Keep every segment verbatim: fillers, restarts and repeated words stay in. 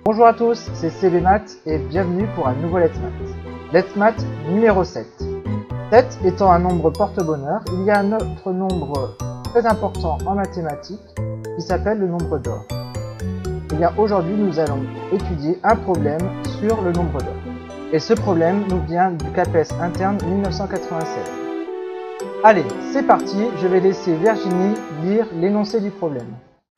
Bonjour à tous, c'est C B Math et bienvenue pour un nouveau Let's Math. Let's Math numéro sept. sept étant un nombre porte-bonheur, il y a un autre nombre très important en mathématiques qui s'appelle le nombre d'or. Et bien aujourd'hui nous allons étudier un problème sur le nombre d'or. Et ce problème nous vient du CAPES interne mille neuf cent quatre-vingt-seize. Allez, c'est parti, je vais laisser Virginie lire l'énoncé du problème.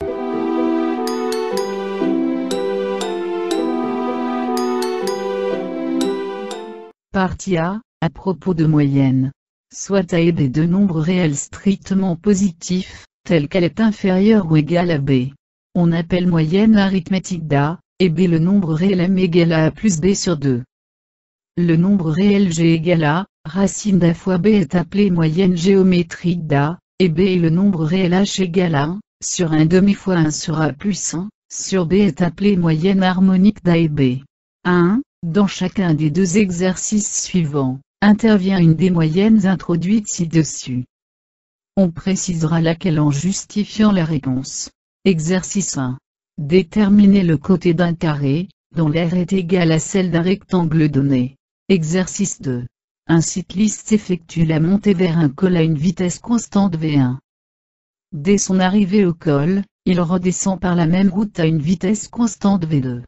Partie A, à propos de moyenne. Soit A et B deux nombres réels strictement positifs, tels qu'A est inférieur ou égal à B. On appelle moyenne arithmétique d'A, et B le nombre réel M égale à A plus B sur deux. Le nombre réel G égale A, racine d'A fois B est appelé moyenne géométrique d'A, et B est le nombre réel H égale à un, sur un demi fois un sur A plus un, sur B est appelé moyenne harmonique d'A et B. un. Dans chacun des deux exercices suivants, intervient une des moyennes introduites ci-dessus. On précisera laquelle en justifiant la réponse. Exercice un. Déterminer le côté d'un carré, dont l'aire est égale à celle d'un rectangle donné. Exercice deux. Un cycliste effectue la montée vers un col à une vitesse constante v un. Dès son arrivée au col, il redescend par la même route à une vitesse constante v deux.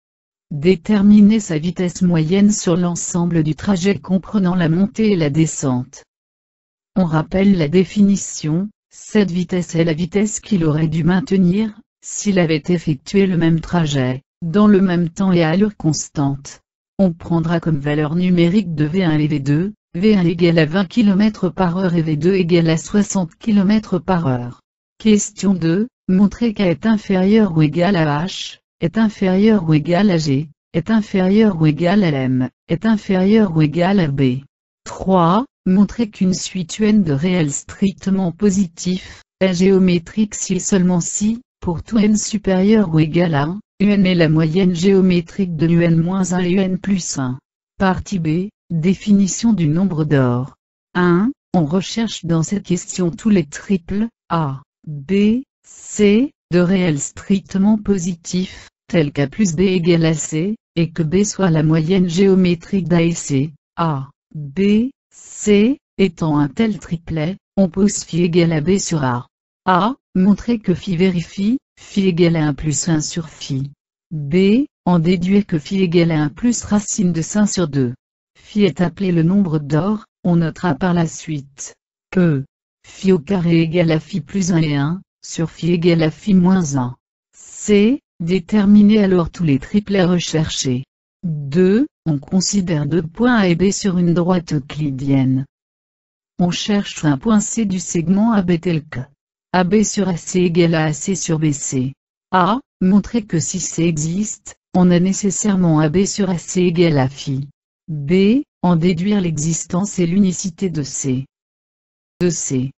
Déterminer sa vitesse moyenne sur l'ensemble du trajet comprenant la montée et la descente. On rappelle la définition, cette vitesse est la vitesse qu'il aurait dû maintenir, s'il avait effectué le même trajet, dans le même temps et à allure constante. On prendra comme valeur numérique de v un et v deux, v un égale à vingt kilomètres par heure et v deux égale à soixante kilomètres par heure. Question deux, montrer qu'A est inférieur ou égal à H, est inférieur ou égal à G, est inférieur ou égal à M, est inférieur ou égal à B. trois. Montrer qu'une suite U N de réels strictement positifs est géométrique si et seulement si, pour tout n supérieur ou égal à un, U N est la moyenne géométrique de U N moins un et U N plus un. Partie B, définition du nombre d'or. un. On recherche dans cette question tous les triples, A, B, C, de réels strictement positifs, tels qu'A plus B égale à C, et que B soit la moyenne géométrique d'A et C. A, B, C, étant un tel triplet, on pose phi égale à B sur A. A, montrer que phi vérifie, phi égale à un plus un sur phi. B, en déduire que phi égale à un plus racine de cinq sur deux. Phi est appelé le nombre d'or, on notera par la suite que phi au carré égale à phi plus un et un, sur phi égale à phi moins un. C, déterminer alors tous les triplets recherchés. deux. On considère deux points A et B sur une droite euclidienne. On cherche un point C du segment A B tel que A B sur A C égale à A C sur B C. A. Montrer que si C existe, on a nécessairement A B sur A C égale à phi. B. En déduire l'existence et l'unicité de C. De C.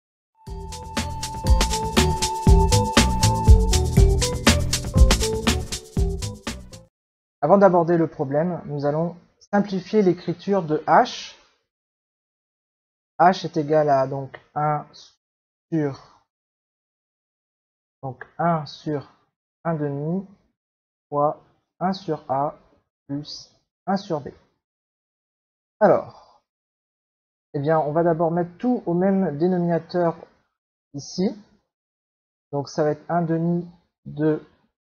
Avant d'aborder le problème, nous allons simplifier l'écriture de H. H est égal à donc un sur donc un sur un demi fois un sur A plus un sur B. Alors, eh bien, on va d'abord mettre tout au même dénominateur ici. Donc ça va être un demi de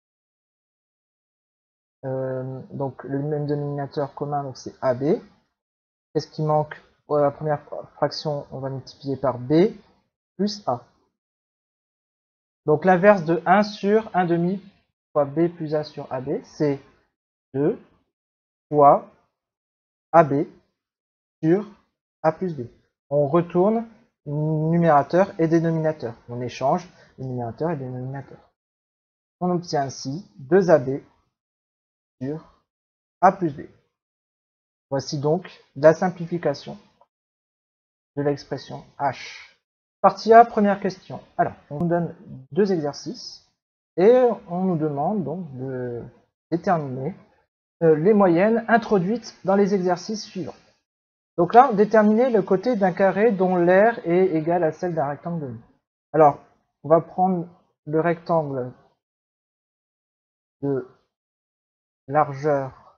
Euh, donc le même dénominateur commun, donc c'est A B. Qu'est-ce qui manque? Pour la première fraction, on va multiplier par B plus A. Donc l'inverse de un sur un demi fois B plus A sur A B, c'est deux fois A B sur A plus B. On retourne numérateur et dénominateur. On échange les numérateurs et dénominateurs. On obtient ainsi deux A B sur A plus B. Voici donc la simplification de l'expression H. Partie A, première question. Alors, on nous donne deux exercices et on nous demande donc de déterminer euh, les moyennes introduites dans les exercices suivants. Donc là, déterminer le côté d'un carré dont l'aire est égale à celle d'un rectangle demi. Alors, on va prendre le rectangle de largeur,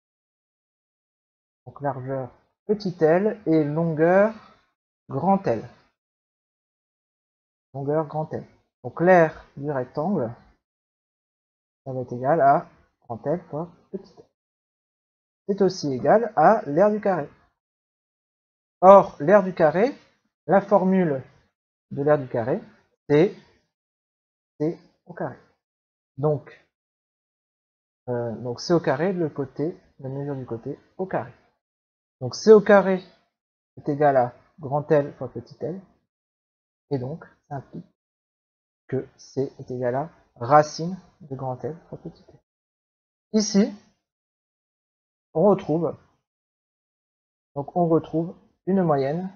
donc largeur petit L et longueur grand L. Longueur grand L. Donc l'aire du rectangle, ça va être égal à grand L fois petit L. C'est aussi égal à l'aire du carré. Or, l'aire du carré, la formule de l'aire du carré, c'est C au carré. Donc, euh, donc C au carré, le côté, la mesure du côté au carré. Donc C au carré est égal à grand L fois petit L. Et donc, ça implique que C est égal à racine de grand L fois petit L. Ici, on retrouve, donc on retrouve une moyenne,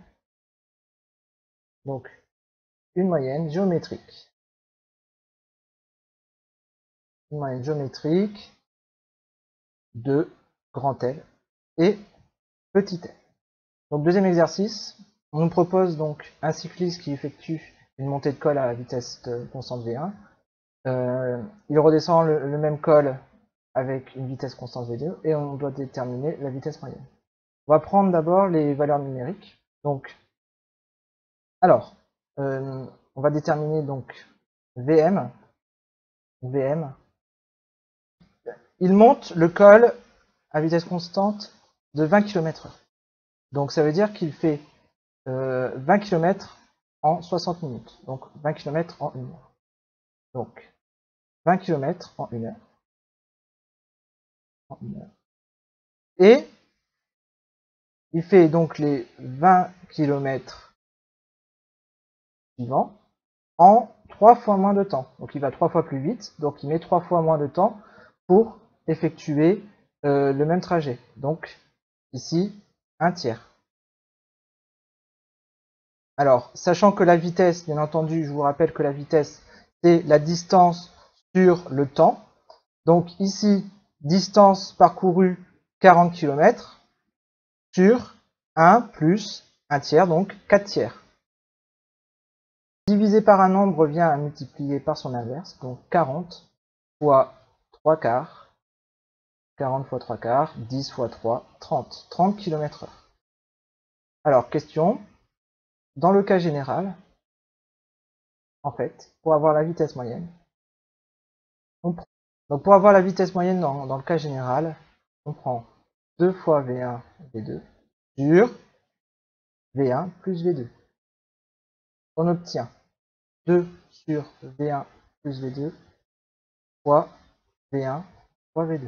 donc une moyenne géométrique. Une moyenne géométrique de grand L et petit L. Donc deuxième exercice, on nous propose donc un cycliste qui effectue une montée de col à la vitesse de constante V un. Euh, il redescend le, le même col avec une vitesse constante V deux et on doit déterminer la vitesse moyenne. On va prendre d'abord les valeurs numériques. Donc, alors, euh, on va déterminer donc Vm. Vm. Il monte le col à vitesse constante de vingt kilomètres heure. Donc ça veut dire qu'il fait euh, vingt kilomètres en soixante minutes. Donc vingt kilomètres en une heure. Donc vingt kilomètres en une heure. En une heure. Et il fait donc les vingt kilomètres suivants en trois fois moins de temps. Donc il va trois fois plus vite, donc il met trois fois moins de temps pour effectuer euh, le même trajet. Donc ici, un tiers. Alors, sachant que la vitesse, bien entendu, je vous rappelle que la vitesse, c'est la distance sur le temps. Donc ici, distance parcourue quarante kilomètres sur un plus un tiers, donc quatre tiers. Divisé par un nombre revient à multiplier par son inverse, donc quarante fois trois quarts, quarante fois trois quarts, dix fois trois, trente, trente kilomètres heure. Alors, question, dans le cas général, en fait, pour avoir la vitesse moyenne, on prend, donc pour avoir la vitesse moyenne dans, dans le cas général, on prend deux fois V un V deux sur V un plus V deux. On obtient deux sur V un plus V deux fois V un fois V deux.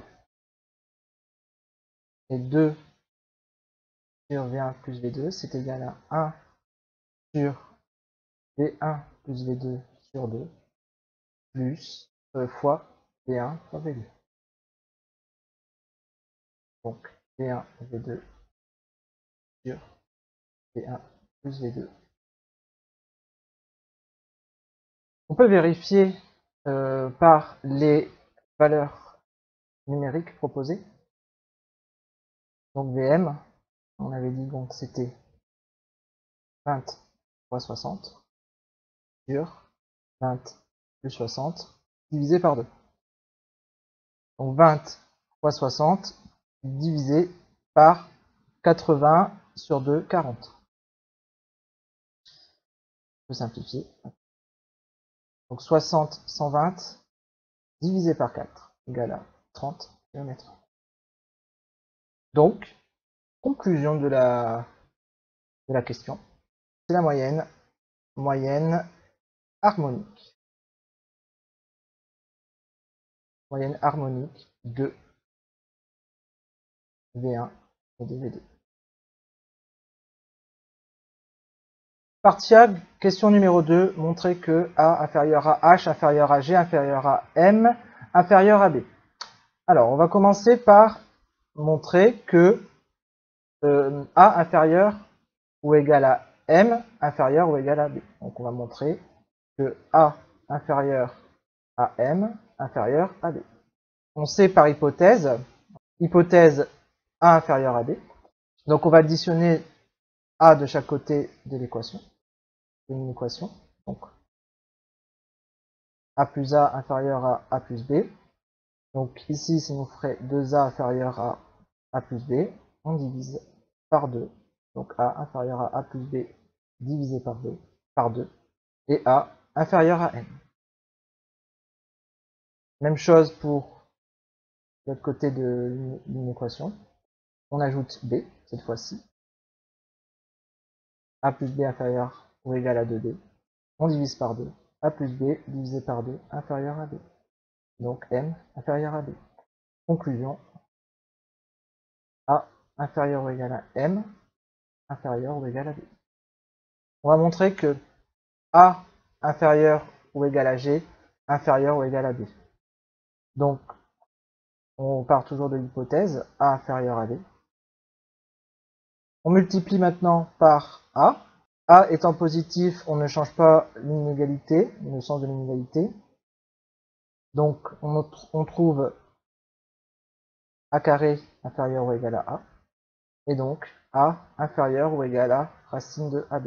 Et deux sur V un plus V deux, c'est égal à un sur V un plus V deux sur deux, plus euh, fois V un fois V deux. Donc V un V deux sur V un plus V deux. On peut vérifier euh, par les valeurs numériques proposées. Donc Vm, on avait dit donc c'était vingt fois soixante sur vingt plus soixante divisé par deux. Donc vingt fois soixante divisé par quatre-vingts sur deux, quarante. On peut simplifier. Donc soixante, cent vingt divisé par quatre égale à trente kilomètres. Donc, conclusion de la, de la question, c'est la moyenne, moyenne harmonique. Moyenne harmonique de V un et de V deux. Partie A, question numéro deux, montrer que A inférieur à H, inférieur à G, inférieur à M, inférieur à B. Alors, on va commencer par montrer que euh, A inférieur ou égal à M inférieur ou égal à B. Donc, on va montrer que A inférieur à M inférieur à B. On sait par hypothèse, hypothèse A inférieur à B. Donc, on va additionner A de chaque côté de l'équation. Une équation. Donc, A plus A inférieur à A plus B. Donc ici, ça nous ferait deux a inférieur à a plus b. On divise par deux. Donc a inférieur à a plus b divisé par b, par deux. Et a inférieur à n. Même chose pour l'autre côté de l'équation. On ajoute b, cette fois-ci. A plus b inférieur ou égal à deux b. On divise par deux. A plus b divisé par deux inférieur à b. Donc m inférieur à b. Conclusion. A inférieur ou égal à m inférieur ou égal à b. On va montrer que A inférieur ou égal à G inférieur ou égal à B. Donc, on part toujours de l'hypothèse A inférieur à B. On multiplie maintenant par A. A étant positif, on ne change pas l'inégalité, le sens de l'inégalité. Donc, on, on trouve A carré inférieur ou égal à A. Et donc, A inférieur ou égal à racine de A B.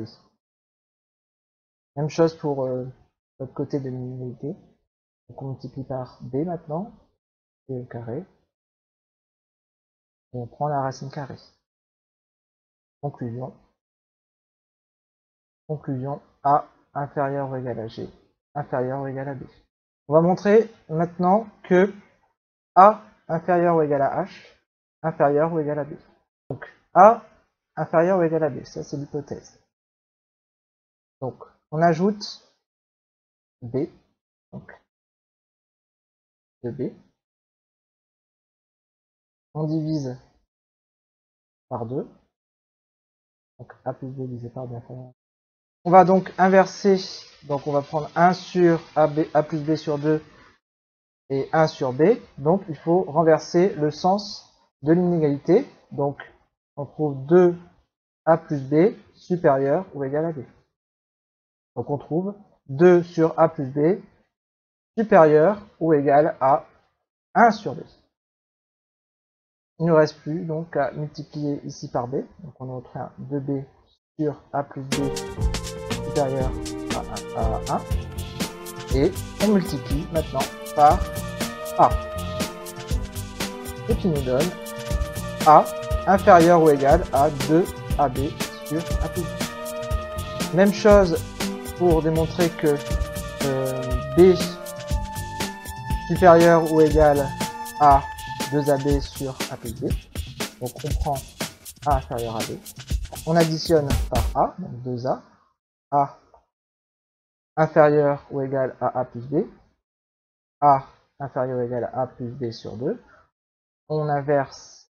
Même chose pour euh, l'autre côté de l'inégalité. Donc, on multiplie par B maintenant. B au carré. Et on prend la racine carrée. Conclusion. Conclusion. A inférieur ou égal à G inférieur ou égal à B. On va montrer maintenant que A inférieur ou égal à H inférieur ou égal à B. Donc A inférieur ou égal à B, ça c'est l'hypothèse. Donc on ajoute B, donc de B. On divise par deux. Donc A plus B divisé par B inférieur. On va donc inverser, donc on va prendre un sur A, B, A plus B sur deux et un sur B. Donc il faut renverser le sens de l'inégalité. Donc on trouve deux A plus B supérieur ou égal à B. Donc on trouve deux sur A plus B supérieur ou égal à un sur B. Il ne nous reste plus donc à multiplier ici par B. Donc on obtient deux B sur A plus B supérieur à un. Et on multiplie maintenant par A. Ce qui nous donne A inférieur ou égal à deux A B sur A plus B. Même chose pour démontrer que euh, B supérieur ou égal à deux A B sur A plus B. Donc on prend A inférieur à B. On additionne par A, donc deux A. A inférieur ou égal à A plus B. A inférieur ou égal à A plus B sur deux. On inverse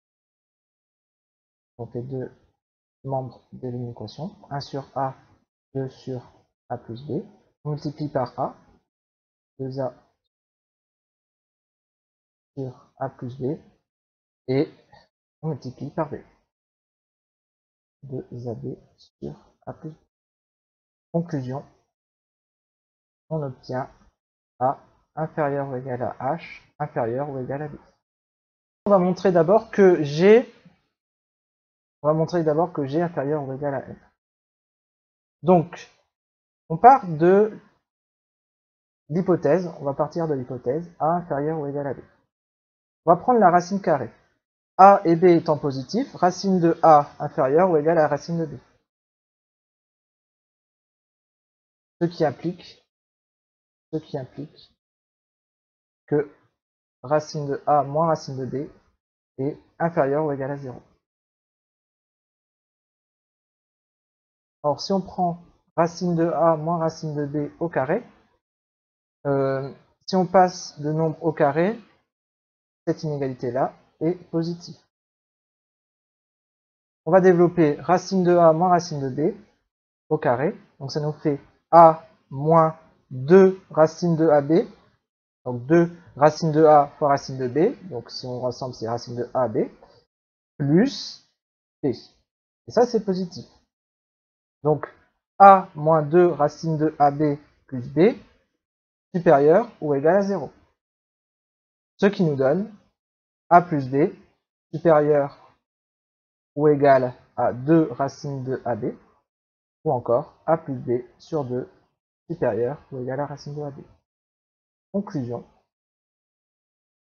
donc les deux membres de l'équation. un sur A, deux sur A plus B. On multiplie par A. deux A sur A plus B. Et on multiplie par B. deux A B sur A plus B. Conclusion. On obtient A inférieur ou égal à H inférieur ou égal à B. On va montrer d'abord que G on va montrer d'abord que G inférieur ou égal à F. Donc, on part de l'hypothèse, on va partir de l'hypothèse A inférieur ou égal à B. On va prendre la racine carrée. A et B étant positifs, racine de A inférieur ou égal à racine de B. Ce qui implique, ce qui implique que racine de A moins racine de B est inférieur ou égal à zéro. Alors si on prend racine de A moins racine de B au carré, euh, si on passe de nombre au carré, cette inégalité-là est positive. On va développer racine de A moins racine de B au carré. Donc ça nous fait A moins deux racine de A B. Donc deux racine de A fois racine de B. Donc si on rassemble, c'est racine de A B. Plus B. Et ça, c'est positif. Donc A moins deux racine de A B plus B supérieur ou égal à zéro. Ce qui nous donne A plus B supérieur ou égal à deux racines de A B, ou encore A plus B sur deux supérieur ou égal à racine de A B. Conclusion.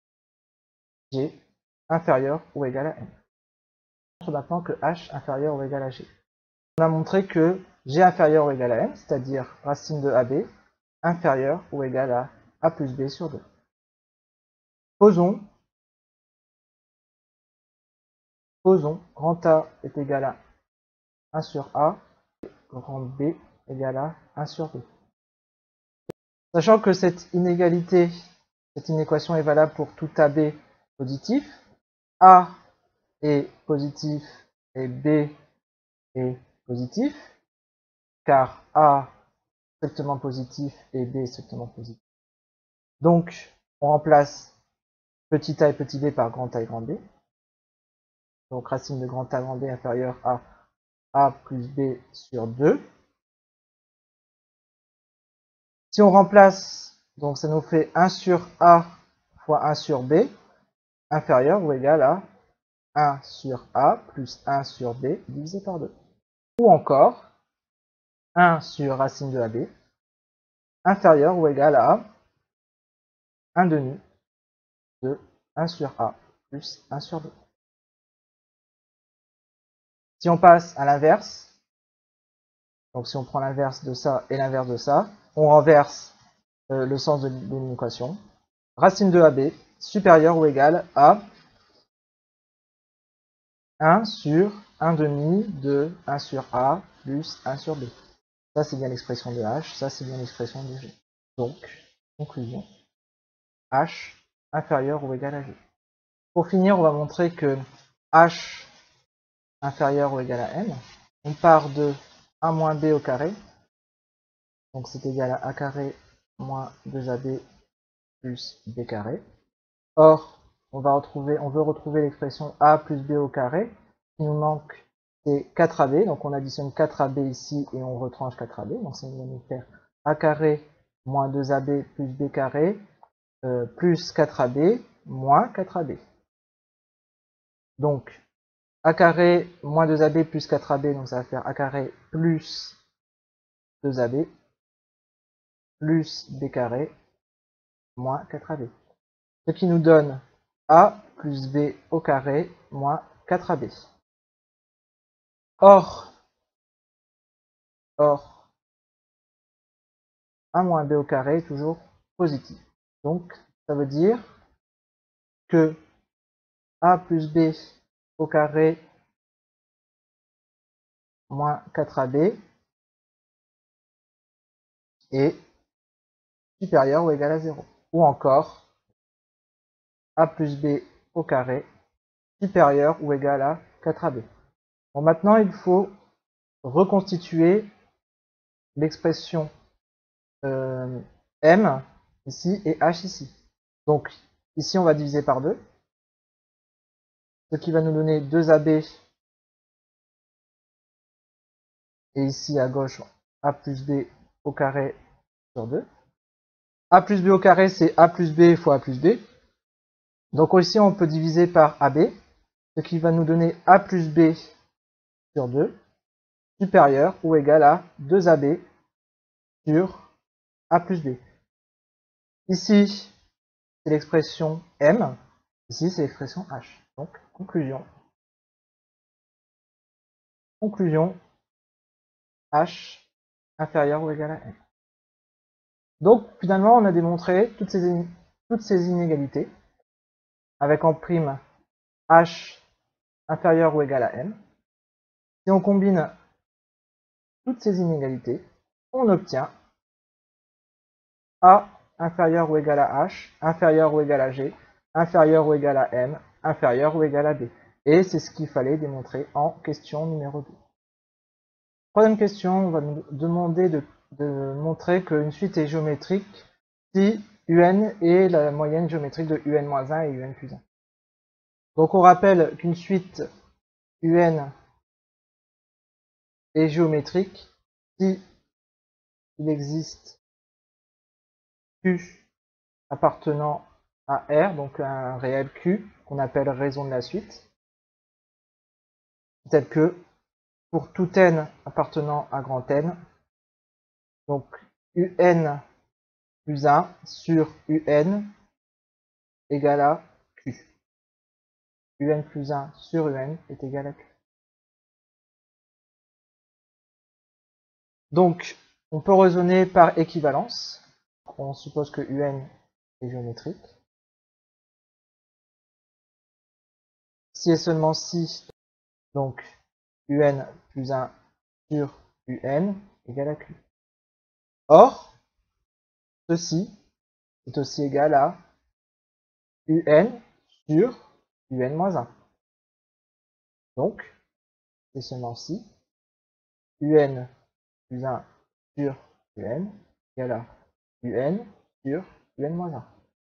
G inférieur ou égal à M. On montre maintenant que H inférieur ou égal à G. On a montré que G inférieur ou égal à M, c'est-à-dire racine de A B, inférieur ou égal à A plus B sur deux. Posons, posons, grand A est égal à un sur A, grand B égal à un sur B. Sachant que cette inégalité, cette inéquation est valable pour tout A B positif, A est positif et B est positif, car A est strictement positif et B est strictement positif. Donc, on remplace petit a et petit b par grand A et grand B. Donc, racine de grand A, grand B inférieur à A plus B sur deux. Si on remplace, donc ça nous fait un sur A fois un sur B, inférieur ou égal à un sur A plus un sur B divisé par deux. Ou encore, un sur racine de A B, inférieur ou égal à un demi de un sur A plus un sur B. Si on passe à l'inverse, donc si on prend l'inverse de ça et l'inverse de ça, on renverse euh, le sens de l'équation. Racine de A B supérieur ou égal à un sur un demi de un sur A plus un sur B. Ça c'est bien l'expression de H, ça c'est bien l'expression de G. Donc, conclusion, H inférieur ou égal à G. Pour finir, on va montrer que H inférieur ou égal à M, on part de un moins B au carré, donc c'est égal à A carré moins deux A B plus B carré. Or, on va retrouver, on veut retrouver l'expression A plus B au carré. Il nous manque c'est quatre A B, donc on additionne quatre A B ici et on retranche quatre A B, donc ça va nous faire A carré moins deux A B plus B carré euh, plus quatre A B moins quatre A B. Donc, A carré moins deux A B plus quatre A B, donc ça va faire A carré plus deux A B plus B carré moins quatre A B. Ce qui nous donne A plus B au carré moins quatre A B. Or, or, un moins B au carré est toujours positif. Donc, ça veut dire que A plus B au carré moins quatre A B est supérieur ou égal à zéro. Ou encore, A plus B au carré supérieur ou égal à quatre A B. Bon, maintenant, il faut reconstituer l'expression euh, M ici et H ici. Donc, ici, on va diviser par deux, ce qui va nous donner deux A B, et ici à gauche, A plus B au carré sur deux. A plus B au carré, c'est A plus B fois A plus B. Donc ici, on peut diviser par A B, ce qui va nous donner A plus B sur deux, supérieur ou égal à deux A B sur A plus B. Ici, c'est l'expression M. Ici, c'est l'expression H. Donc, conclusion. Conclusion, H inférieur ou égal à M. Donc, finalement, on a démontré toutes ces, toutes ces inégalités avec en prime H inférieur ou égal à M. Si on combine toutes ces inégalités, on obtient A inférieur ou égal à H, inférieur ou égal à G, inférieur ou égal à M, inférieur ou égal à B. Et c'est ce qu'il fallait démontrer en question numéro deux. Troisième question, on va nous demander de, de montrer qu'une suite est géométrique si Un est la moyenne géométrique de Un moins un et Un plus un. Donc on rappelle qu'une suite Un est géométrique si il existe Q appartenant à R, donc un réel Q qu'on appelle raison de la suite, tel que pour tout n appartenant à grand N, donc Un plus un sur Un égale à Q. un plus un sur un est égal à q. Donc, on peut raisonner par équivalence. On suppose que un est géométrique. Si et seulement si, donc un plus un sur un égale à q. Or, ceci est aussi égal à un sur un moins un. Donc, c'est seulement si un plus un sur un égale à un sur un moins un.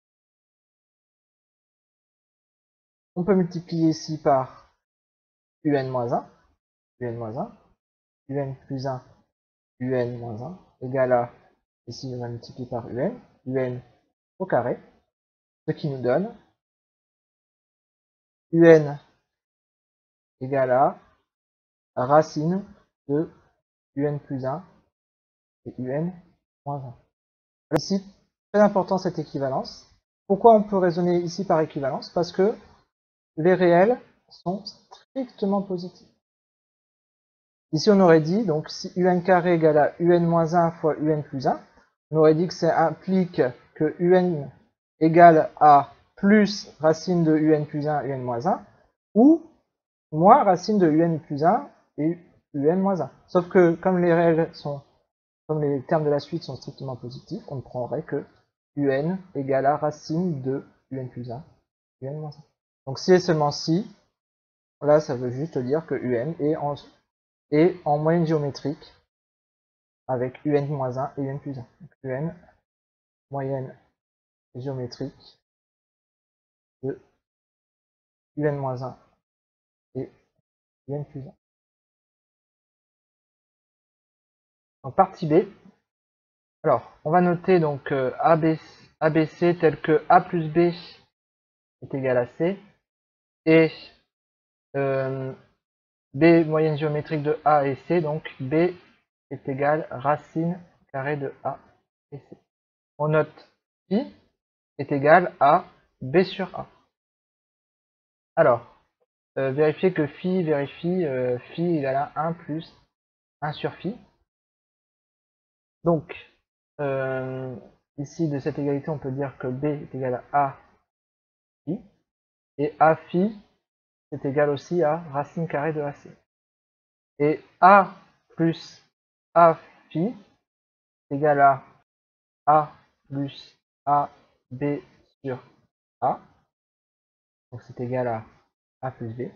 On peut multiplier ici par un moins un, un moins un, un plus un, un moins un, égale à, ici on va multiplier par un, un au carré, ce qui nous donne un égale à racine de un plus un et un moins un. Ici, très important cette équivalence. Pourquoi on peut raisonner ici par équivalence? Parce que les réels sont strictement positifs. Ici, on aurait dit, donc, si un carré égale à un moins un fois un plus un, on aurait dit que ça implique que un égale à plus racine de un plus un, un moins un, ou moins racine de un plus un et un moins un. Sauf que, comme les réels sont, comme les termes de la suite sont strictement positifs, on ne prendrait que un égale à racine de un plus un, un moins un. Donc, si et seulement si, là, ça veut juste dire que un est en et en moyenne géométrique avec un moins un et un plus un. Donc un moyenne géométrique de un moins un et un plus un. En partie B, alors on va noter donc euh, A B C tel que A plus B est égal à C et euh, B moyenne géométrique de A et C, donc B est égal racine carrée de A et C. On note phi est égal à B sur A. Alors, euh, vérifier que phi vérifie euh, phi égale à un plus un sur phi. Donc, euh, ici de cette égalité, on peut dire que B est égal à A phi, et A phi est égal aussi à racine carrée de A C. Et A plus A phi est égal à A plus A B sur A. Donc c'est égal à A plus B.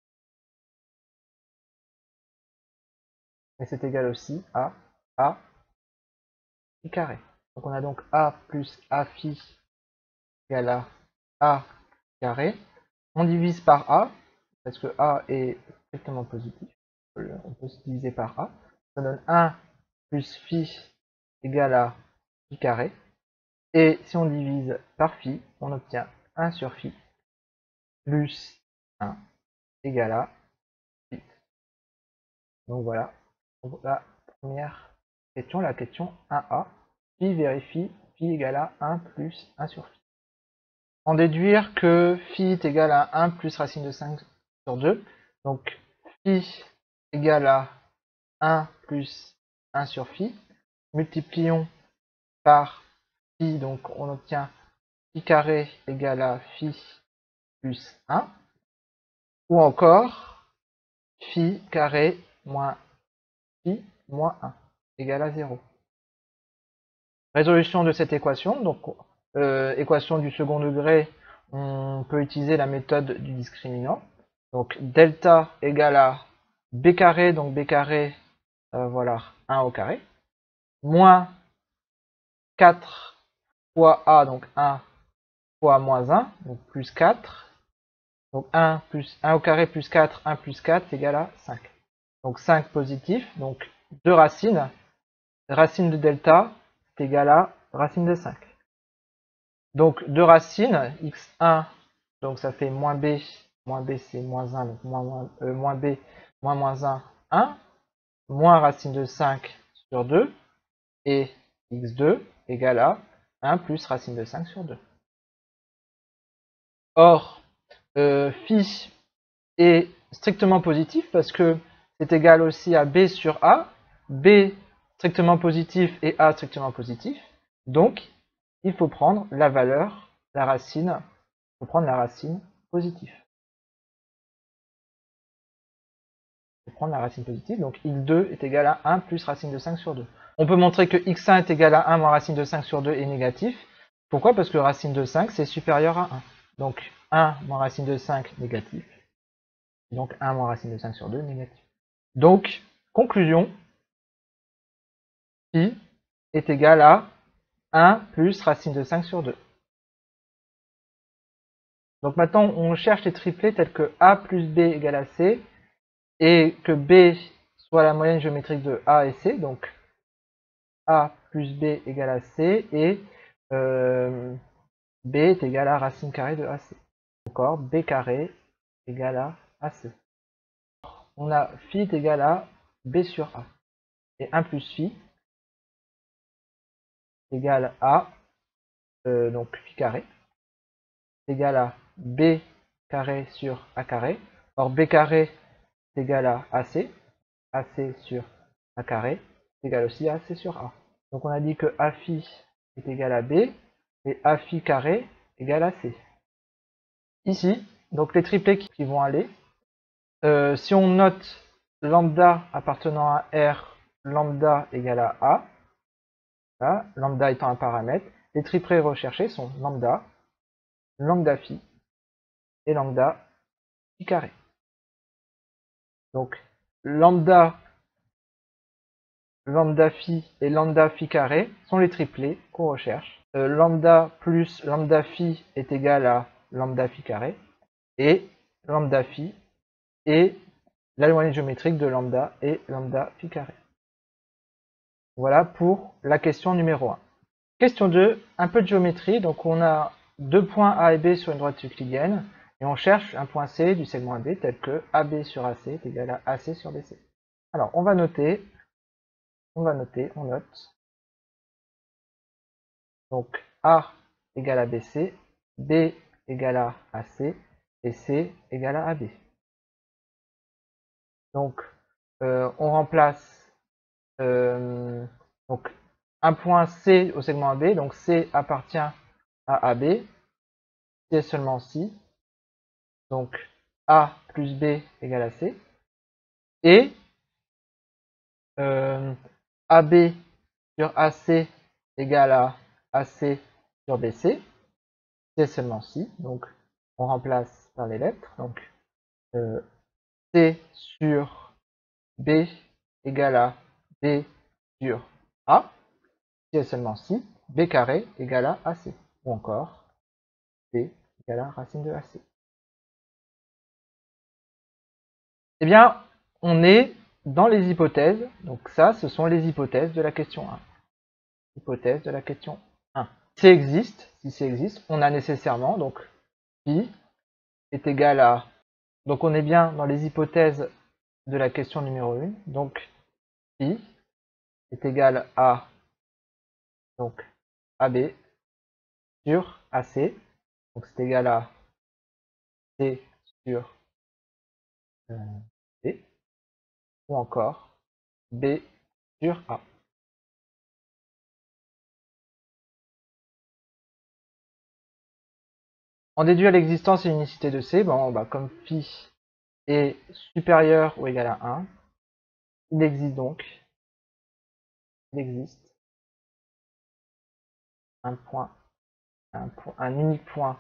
Et c'est égal aussi à A phi carré. Donc on a donc A plus A phi égale à A carré. On divise par A, parce que A est strictement positif. On peut se diviser par A. Ça donne un plus phi égale à phi carré. Et si on divise par phi, on obtient un sur phi plus un égale à phi. Donc voilà, donc la première question, la question un A. Phi vérifie phi égale à un plus un sur phi. En déduire que phi est égal à un plus racine de cinq sur deux. Donc phi égale à un plus un sur phi. Multiplions par phi, donc on obtient phi carré égale à phi plus un. Ou encore phi carré moins phi moins un égale à zéro. Résolution de cette équation, donc euh, équation du second degré, on peut utiliser la méthode du discriminant. Donc delta égale à b carré, donc b carré, euh, voilà, un au carré, moins quatre fois a, donc un fois moins un, donc plus quatre. Donc un, plus, un au carré plus quatre, un plus quatre égale à cinq. Donc cinq positif, donc deux racines. Racine de delta est égal à racine de cinq. Donc deux racines, x un, donc ça fait moins b, moins b c'est moins un, donc moins, moins, euh, moins b, moins moins un, un, moins racine de cinq sur deux, et x deux égale à un plus racine de cinq sur deux. Or, euh, phi est strictement positif parce que c'est égal aussi à B sur A, B strictement positif et A strictement positif. Donc, il faut prendre la valeur, la racine, il faut prendre la racine positive. Il faut prendre la racine positive, donc x deux est égal à un plus racine de cinq sur deux. On peut montrer que x un est égal à un moins racine de cinq sur deux est négatif. Pourquoi? Parce que racine de cinq, c'est supérieur à un. Donc, un moins racine de cinq, négatif. Donc, un moins racine de cinq sur deux, négatif. Donc, conclusion, phi est égal à un plus racine de cinq sur deux. Donc maintenant, on cherche les triplés tels que A plus B égale à C, et que B soit la moyenne géométrique de A et C, donc A plus B égale à C, et euh, B est égal à racine carrée de A C. Encore, B carré égale à A C. On a phi est égal à B sur A. Et un plus phi égale à, euh, donc phi carré, égale à B carré sur A carré. Or B carré est égal à AC. AC sur A carré est égal aussi à AC sur A. Donc on a dit que A phi est égal à B et A phi carré égale à C. Ici, donc les triplés qui vont aller, euh, si on note lambda appartenant à R, lambda égale à A, là, lambda étant un paramètre, les triplés recherchés sont lambda, lambda phi et lambda phi carré. Donc lambda, lambda phi et lambda phi carré sont les triplés qu'on recherche. Euh, lambda plus lambda phi est égal à lambda phi carré, et lambda phi est la moyenne géométrique de lambda et lambda phi carré. Voilà pour la question numéro un. Question deux, un peu de géométrie. Donc on a deux points A et B sur une droite euclidienne, et on cherche un point C du segment A B tel que A B sur A C est égal à A C sur B C. Alors on va noter, on va noter, on note. Donc A égale à B C, B égale à A C, et C égale à A B. Donc euh, on remplace euh, donc, un point C au segment A B, donc C appartient à A B, C est seulement si, donc A plus B égale à C, et euh, A B sur A C égale à A C sur B C, C est seulement si, donc on remplace par les lettres, donc euh, C sur B égale à B sur A, C est seulement si, B carré égale à A C, ou encore B égale à racine de A C. Eh bien, on est dans les hypothèses, donc ça, ce sont les hypothèses de la question un. Hypothèse de la question un. Si C existe, si C existe, on a nécessairement, donc, phi est égal à, donc on est bien dans les hypothèses de la question numéro un, donc phi est égal à, donc, A B sur A C, donc c'est égal à C sur euh, B, ou encore B sur A. On déduit à l'existence et l'unicité de C, bon, bah, comme phi est supérieur ou égal à un, il existe donc, il existe un point, un, point, un unique point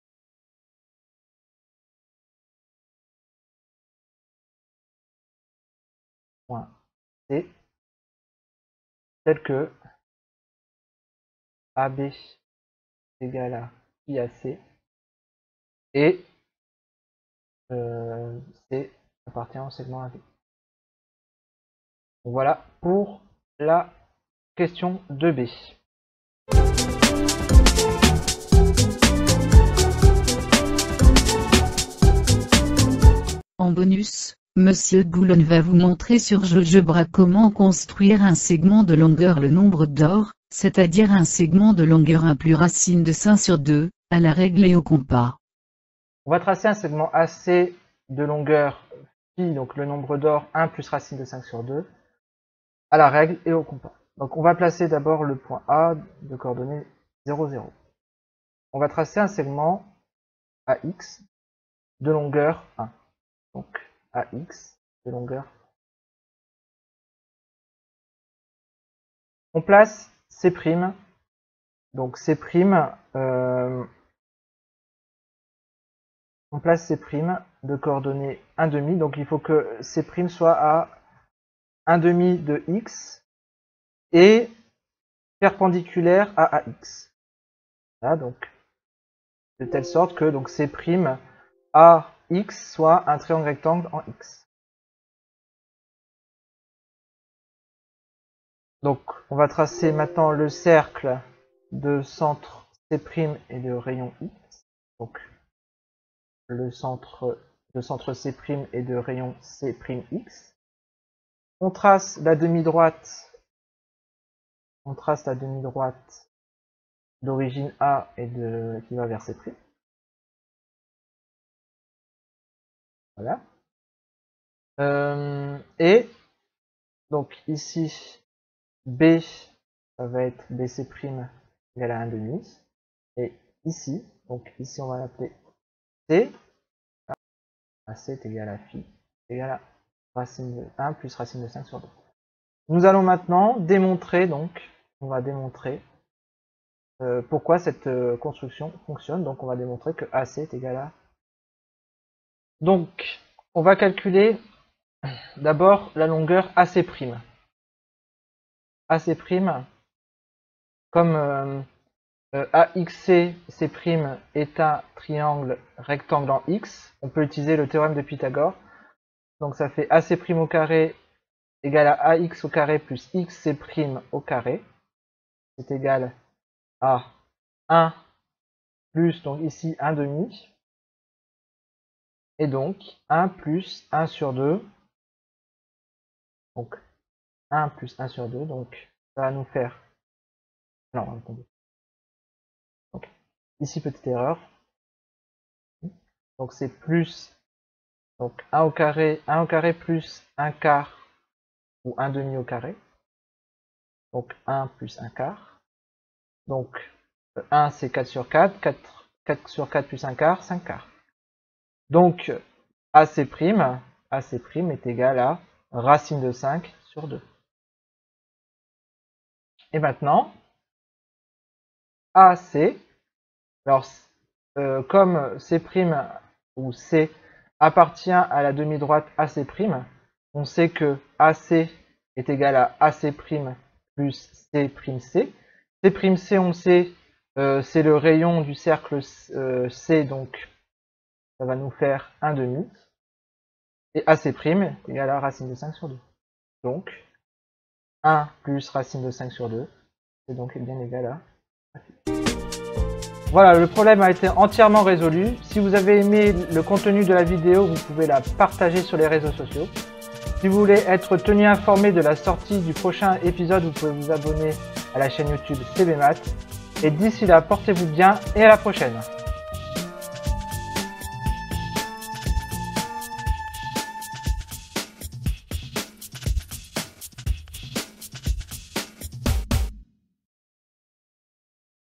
point C tel que A B égale à I A C et euh, C appartient au segment A B. Donc voilà pour la question deux B. En bonus, Monsieur Boulogne va vous montrer sur GeoGebra comment construire un segment de longueur le nombre d'or, c'est-à-dire un segment de longueur un plus racine de cinq sur deux, à la règle et au compas. On va tracer un segment A C de longueur phi, donc le nombre d'or un plus racine de cinq sur deux, à la règle et au compas. Donc on va placer d'abord le point A de coordonnées zéro, zéro. On va tracer un segment A X de longueur un. Donc A X de longueur. On place C', donc C', euh, on place C' de coordonnées un demi, donc il faut que C' soit à un demi de X et perpendiculaire à A X. Voilà, donc de telle sorte que donc C' A X soit un triangle rectangle en X. Donc on va tracer maintenant le cercle de centre C' et de rayon X. Donc le centre de centre C' et de rayon C'X. On trace la demi-droite. On trace la demi-droite d'origine A et de qui va vers C'. Voilà. Euh, et donc ici B, ça va être B C' égale à un demi. Et ici, donc ici on va l'appeler C. A C est égal à phi égale à racine de un plus racine de cinq sur deux. Nous allons maintenant démontrer, donc, on va démontrer euh, pourquoi cette euh, construction fonctionne. Donc on va démontrer que A C est égal à... Donc, on va calculer d'abord la longueur A C'. A C', comme euh, euh, A X C, C' est un triangle rectangle en X, on peut utiliser le théorème de Pythagore. Donc ça fait A C' au carré égale à A X au carré plus X C' au carré. C'est égal à un plus, donc ici un demi. Et donc un plus un sur deux. Donc un plus un sur deux. Donc ça va nous faire... Non, attendez. Donc, ici, petite erreur. Donc c'est plus... Donc un au carré, un au carré plus un quart ou un demi au carré. Donc un plus un quart. Donc un c'est quatre sur quatre, quatre, quatre sur quatre plus un quart, cinq quarts. Donc A C', A C' est égal à racine de cinq sur deux. Et maintenant, A C, alors euh, comme C' ou C appartient à la demi-droite A C', on sait que A C est égal à A C' plus C', C. C', on sait, euh, c'est le rayon du cercle euh, C, donc ça va nous faire un demi. Et A C' est égal à racine de cinq sur deux. Donc, un plus racine de cinq sur deux, c'est donc bien égal à... Voilà, le problème a été entièrement résolu. Si vous avez aimé le contenu de la vidéo, vous pouvez la partager sur les réseaux sociaux. Si vous voulez être tenu informé de la sortie du prochain épisode, vous pouvez vous abonner à la chaîne YouTube C B Math. Et d'ici là, portez-vous bien et à la prochaine.